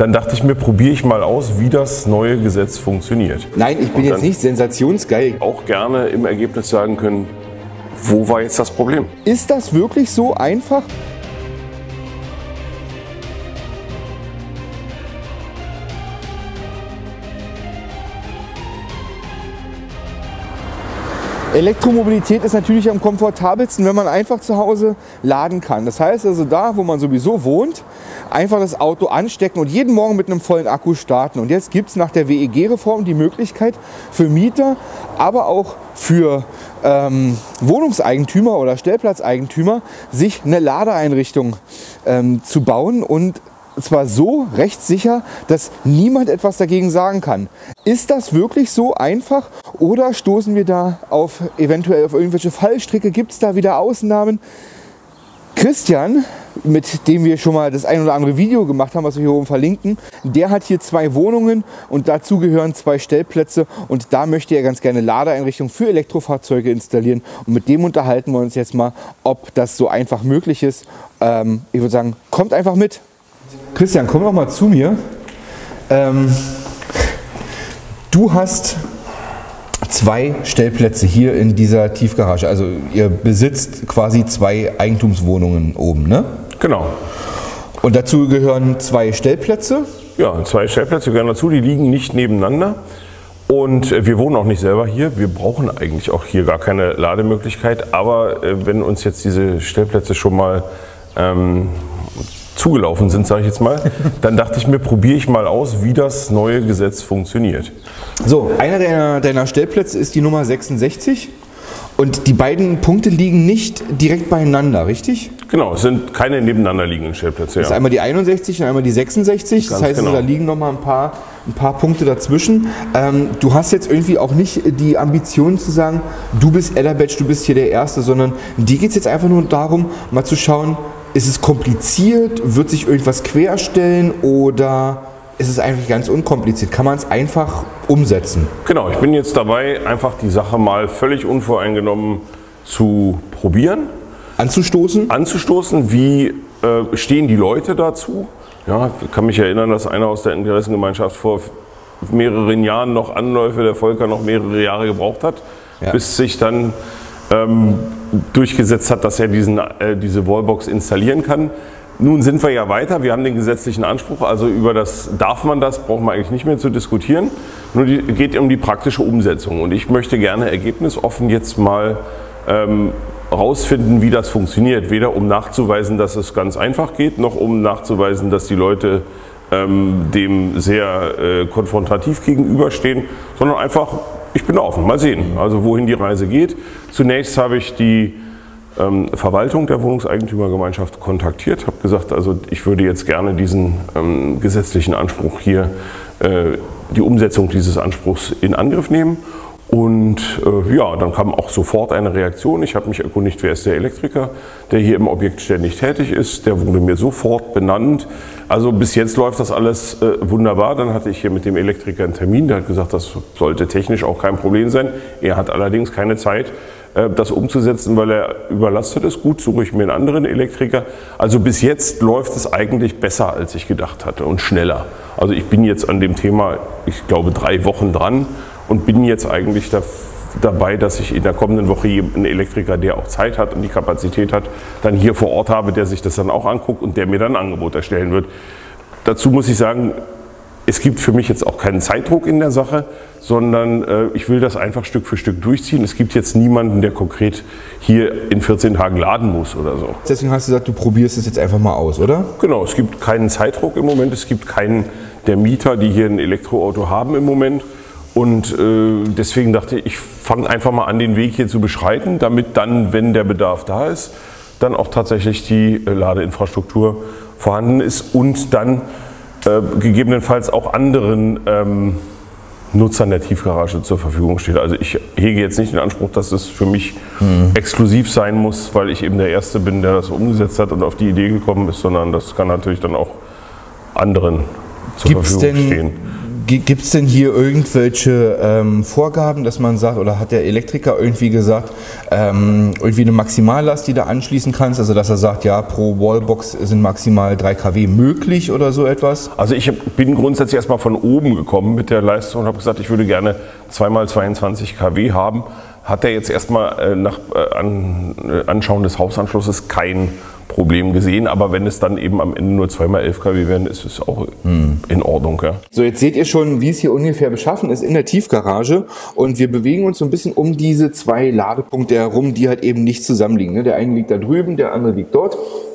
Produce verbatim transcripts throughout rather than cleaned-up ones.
Dann dachte ich mir, probiere ich mal aus, wie das neue Gesetz funktioniert. Nein, ich bin jetzt nicht sensationsgeil. Auch gerne im Ergebnis sagen können, wo war jetzt das Problem? Ist das wirklich so einfach? Elektromobilität ist natürlich am komfortabelsten, wenn man einfach zu Hause laden kann. Das heißt also da, wo man sowieso wohnt, einfach das Auto anstecken und jeden Morgen mit einem vollen Akku starten. Und jetzt gibt es nach der W E G-Reform die Möglichkeit für Mieter, aber auch für ähm, Wohnungseigentümer oder Stellplatzeigentümer, sich eine Ladeeinrichtung ähm, zu bauen und zwar so rechtssicher, dass niemand etwas dagegen sagen kann. Ist das wirklich so einfach oder stoßen wir da auf eventuell auf irgendwelche Fallstricke? Gibt es da wieder Ausnahmen? Christian, mit dem wir schon mal das ein oder andere Video gemacht haben, was wir hier oben verlinken, der hat hier zwei Wohnungen und dazu gehören zwei Stellplätze und da möchte er ganz gerne Ladeeinrichtungen für Elektrofahrzeuge installieren und mit dem unterhalten wir uns jetzt mal, ob das so einfach möglich ist. Ähm, ich würde sagen, kommt einfach mit. Christian, komm doch mal zu mir. Ähm, du hast zwei Stellplätze hier in dieser Tiefgarage. Also ihr besitzt quasi zwei Eigentumswohnungen oben, ne? Genau. Und dazu gehören zwei Stellplätze? Ja, zwei Stellplätze gehören dazu. Die liegen nicht nebeneinander. Und wir wohnen auch nicht selber hier. Wir brauchen eigentlich auch hier gar keine Lademöglichkeit. Aber äh, wenn uns jetzt diese Stellplätze schon mal ähm, zugelaufen sind, sage ich jetzt mal, dann dachte ich mir, probiere ich mal aus, wie das neue Gesetz funktioniert. So, einer deiner, deiner Stellplätze ist die Nummer sechsundsechzig und die beiden Punkte liegen nicht direkt beieinander, richtig? Genau, es sind keine nebeneinander liegenden Stellplätze. Das ist ja. einmal die einundsechzig und einmal die sechsundsechzig, das Ganz heißt, genau. da liegen noch mal ein paar, ein paar Punkte dazwischen. Ähm, du hast jetzt irgendwie auch nicht die Ambition zu sagen, du bist Ellerbatch, du bist hier der Erste, sondern dir geht es jetzt einfach nur darum, mal zu schauen, ist es kompliziert? Wird sich irgendwas querstellen oder ist es eigentlich ganz unkompliziert? Kann man es einfach umsetzen? Genau, ich bin jetzt dabei, einfach die Sache mal völlig unvoreingenommen zu probieren. Anzustoßen? Anzustoßen, wie äh, stehen die Leute dazu? Ja, ich kann mich erinnern, dass einer aus der Interessengemeinschaft vor mehreren Jahren noch Anläufe der Volker noch mehrere Jahre gebraucht hat, ja. bis sich dann ähm, durchgesetzt hat, dass er diesen, äh, diese Wallbox installieren kann. Nun sind wir ja weiter, wir haben den gesetzlichen Anspruch, also über das darf man das, braucht man eigentlich nicht mehr zu diskutieren. Nur die, geht um die praktische Umsetzung und ich möchte gerne ergebnisoffen jetzt mal ähm, rausfinden, wie das funktioniert. Weder um nachzuweisen, dass es ganz einfach geht, noch um nachzuweisen, dass die Leute ähm, dem sehr äh, konfrontativ gegenüberstehen, sondern einfach, ich bin da offen, mal sehen, also wohin die Reise geht. Zunächst habe ich die ähm, Verwaltung der Wohnungseigentümergemeinschaft kontaktiert, habe gesagt, also ich würde jetzt gerne diesen ähm, gesetzlichen Anspruch hier, äh, die Umsetzung dieses Anspruchs in Angriff nehmen. Und äh, ja, dann kam auch sofort eine Reaktion. Ich habe mich erkundigt, wer ist der Elektriker, der hier im Objekt ständig tätig ist. Der wurde mir sofort benannt. Also bis jetzt läuft das alles äh, wunderbar. Dann hatte ich hier mit dem Elektriker einen Termin. Der hat gesagt, das sollte technisch auch kein Problem sein. Er hat allerdings keine Zeit, äh, das umzusetzen, weil er überlastet ist. Gut, suche ich mir einen anderen Elektriker. Also bis jetzt läuft es eigentlich besser, als ich gedacht hatte und schneller. Also ich bin jetzt an dem Thema, ich glaube, drei Wochen dran. Und bin jetzt eigentlich da, dabei, dass ich in der kommenden Woche einen Elektriker, der auch Zeit hat und die Kapazität hat, dann hier vor Ort habe, der sich das dann auch anguckt und der mir dann ein Angebot erstellen wird. Dazu muss ich sagen, es gibt für mich jetzt auch keinen Zeitdruck in der Sache, sondern äh, ich will das einfach Stück für Stück durchziehen. Es gibt jetzt niemanden, der konkret hier in vierzehn Tagen laden muss oder so. Deswegen hast du gesagt, du probierst es jetzt einfach mal aus, oder? Genau, es gibt keinen Zeitdruck im Moment, es gibt keinen der Mieter, die hier ein Elektroauto haben im Moment. Und äh, deswegen dachte ich, ich fange einfach mal an, den Weg hier zu beschreiten, damit dann, wenn der Bedarf da ist, dann auch tatsächlich die äh, Ladeinfrastruktur vorhanden ist und dann äh, gegebenenfalls auch anderen ähm, Nutzern der Tiefgarage zur Verfügung steht. Also ich hege jetzt nicht den Anspruch, dass es für mich mhm. exklusiv sein muss, weil ich eben der Erste bin, der das umgesetzt hat und auf die Idee gekommen ist, sondern das kann natürlich dann auch anderen zur Gibt's Verfügung denn stehen. Gibt es denn hier irgendwelche ähm, Vorgaben, dass man sagt, oder hat der Elektriker irgendwie gesagt, ähm, irgendwie eine Maximallast, die du anschließen kannst? Also dass er sagt, ja, pro Wallbox sind maximal drei Kilowatt möglich oder so etwas? Also ich bin grundsätzlich erstmal von oben gekommen mit der Leistung und habe gesagt, ich würde gerne zwei mal zweiundzwanzig Kilowatt haben. Hat er jetzt erstmal äh, nach äh, an, äh, Anschauen des Hausanschlusses kein Problem gesehen, aber wenn es dann eben am Ende nur zwei mal elf Kilowatt werden, ist es auch hm. in Ordnung. Ja. So, jetzt seht ihr schon, wie es hier ungefähr beschaffen ist in der Tiefgarage und wir bewegen uns so ein bisschen um diese zwei Ladepunkte herum, die halt eben nicht zusammenliegen. Ne? Der eine liegt da drüben, der andere liegt dort.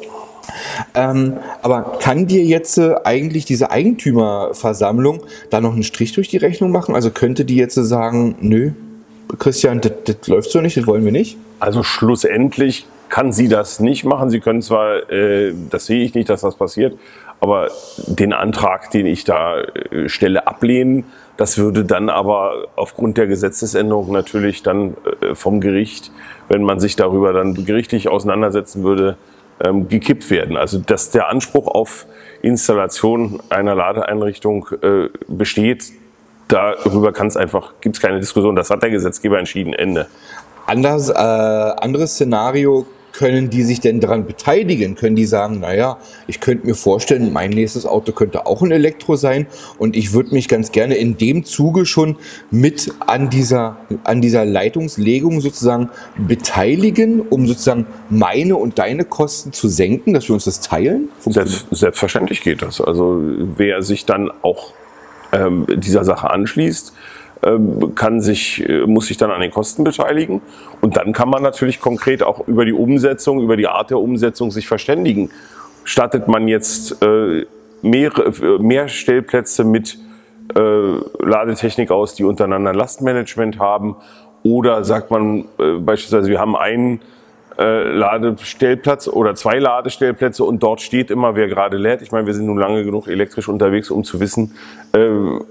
Ähm, aber kann dir jetzt äh, eigentlich diese Eigentümerversammlung da noch einen Strich durch die Rechnung machen? Also könnte die jetzt sagen, nö, Christian, das, das läuft so nicht, das wollen wir nicht? Also schlussendlich kann sie das nicht machen. Sie können zwar, äh, das sehe ich nicht, dass das passiert, aber den Antrag, den ich da äh, stelle, ablehnen. Das würde dann aber aufgrund der Gesetzesänderung natürlich dann äh, vom Gericht, wenn man sich darüber dann gerichtlich auseinandersetzen würde, ähm, gekippt werden. Also dass der Anspruch auf Installation einer Ladeeinrichtung äh, besteht, darüber kann es einfach, gibt es keine Diskussion. Das hat der Gesetzgeber entschieden, Ende. Anders, äh, anderes Szenario, können die sich denn daran beteiligen? Können die sagen, naja, ich könnte mir vorstellen, mein nächstes Auto könnte auch ein Elektro sein und ich würde mich ganz gerne in dem Zuge schon mit an dieser, an dieser Leitungslegung sozusagen beteiligen, um sozusagen meine und deine Kosten zu senken, dass wir uns das teilen? Selbst, selbstverständlich geht das. Also wer sich dann auch ähm, dieser Sache anschließt, kann sich, muss sich dann an den Kosten beteiligen und dann kann man natürlich konkret auch über die Umsetzung, über die Art der Umsetzung sich verständigen. Stattet man jetzt äh, mehr, mehr Stellplätze mit äh, Ladetechnik aus, die untereinander Lastmanagement haben, oder sagt man äh, beispielsweise, wir haben einen äh, Ladestellplatz oder zwei Ladestellplätze und dort steht immer, wer gerade lädt. Ich meine, wir sind nun lange genug elektrisch unterwegs, um zu wissen, äh,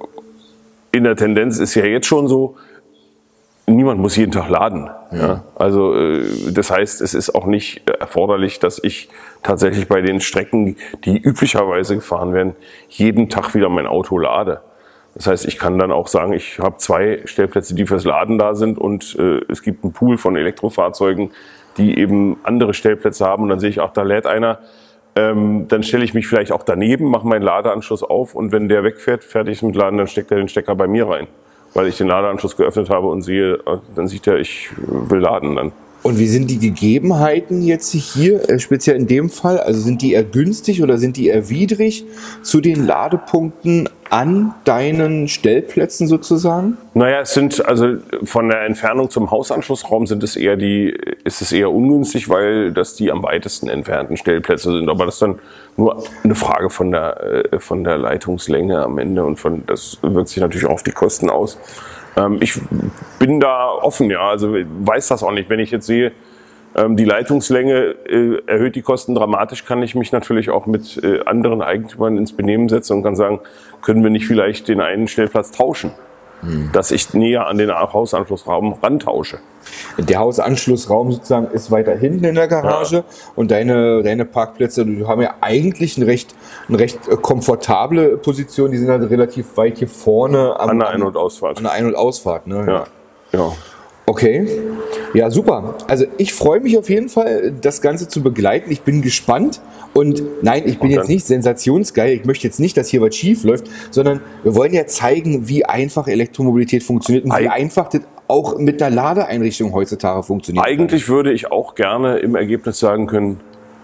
in der Tendenz ist ja jetzt schon so, niemand muss jeden Tag laden. Ja? Also das heißt, es ist auch nicht erforderlich, dass ich tatsächlich bei den Strecken, die üblicherweise gefahren werden, jeden Tag wieder mein Auto lade. Das heißt, ich kann dann auch sagen, ich habe zwei Stellplätze, die fürs Laden da sind und äh, es gibt einen Pool von Elektrofahrzeugen, die eben andere Stellplätze haben und dann sehe ich, ach, da lädt einer. Ähm, dann stelle ich mich vielleicht auch daneben, mache meinen Ladeanschluss auf und wenn der wegfährt, fertig ist mit Laden, dann steckt er den Stecker bei mir rein, weil ich den Ladeanschluss geöffnet habe und sehe, dann sieht er, ich will laden dann. Und wie sind die Gegebenheiten jetzt hier, speziell in dem Fall? Also sind die eher günstig oder sind die eher widrig zu den Ladepunkten an deinen Stellplätzen sozusagen? Naja, es sind also von der Entfernung zum Hausanschlussraum sind es eher die, ist es eher ungünstig, weil das die am weitesten entfernten Stellplätze sind. Aber das ist dann nur eine Frage von der, von der Leitungslänge am Ende und von, das wirkt sich natürlich auch auf die Kosten aus. Ich bin da offen, ja, also weiß das auch nicht. Wenn ich jetzt sehe, die Leitungslänge erhöht die Kosten dramatisch, kann ich mich natürlich auch mit anderen Eigentümern ins Benehmen setzen und kann sagen, können wir nicht vielleicht den einen Stellplatz tauschen, hm. dass ich näher an den Hausanschlussraum rantausche. Der Hausanschlussraum sozusagen ist weiter hinten in der Garage, ja. Und deine, deine Parkplätze, die haben ja eigentlich eine recht, eine recht komfortable Position, die sind halt relativ weit hier vorne am, an der Ein- und Ausfahrt. An der Ein- und Ausfahrt, ne? Ja. Ja. Okay, ja super. Also ich freue mich auf jeden Fall, das Ganze zu begleiten. Ich bin gespannt und nein, ich bin jetzt nicht sensationsgeil. Ich möchte jetzt nicht, dass hier was schief läuft, sondern wir wollen ja zeigen, wie einfach Elektromobilität funktioniert und wie einfach das auch mit einer Ladeeinrichtung heutzutage funktioniert. Eigentlich würde ich auch gerne im Ergebnis sagen können,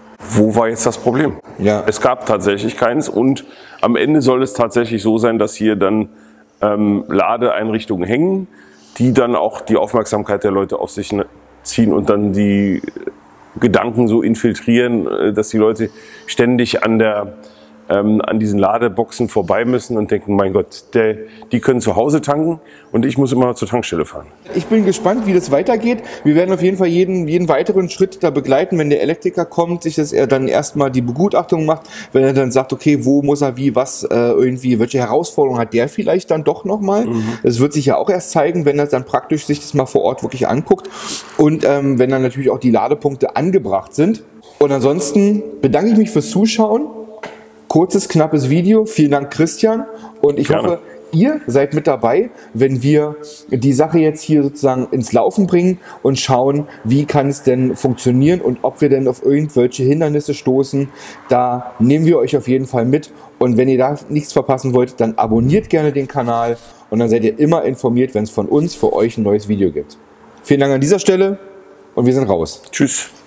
wo war jetzt das Problem? Ja. Es gab tatsächlich keins und am Ende soll es tatsächlich so sein, dass hier dann ähm, Ladeeinrichtungen hängen, die dann auch die Aufmerksamkeit der Leute auf sich ziehen und dann die Gedanken so infiltrieren, dass die Leute ständig an der ähm, an diesen Ladeboxen vorbei müssen und denken, mein Gott, der, die können zu Hause tanken und ich muss immer noch zur Tankstelle fahren. Ich bin gespannt, wie das weitergeht. Wir werden auf jeden Fall jeden, jeden weiteren Schritt da begleiten, wenn der Elektriker kommt, sich das er dann erstmal die Begutachtung macht, wenn er dann sagt, okay, wo muss er wie, was äh, irgendwie, welche Herausforderungen hat der vielleicht dann doch nochmal. Mhm. Das wird sich ja auch erst zeigen, wenn er dann praktisch sich das mal vor Ort wirklich anguckt und ähm, wenn dann natürlich auch die Ladepunkte angebracht sind. Und ansonsten bedanke ich mich fürs Zuschauen. Kurzes, knappes Video. Vielen Dank, Christian. Und ich Gerne. hoffe, ihr seid mit dabei, wenn wir die Sache jetzt hier sozusagen ins Laufen bringen und schauen, wie kann es denn funktionieren und ob wir denn auf irgendwelche Hindernisse stoßen. Da nehmen wir euch auf jeden Fall mit. Und wenn ihr da nichts verpassen wollt, dann abonniert gerne den Kanal und dann seid ihr immer informiert, wenn es von uns für euch ein neues Video gibt. Vielen Dank an dieser Stelle und wir sind raus. Tschüss.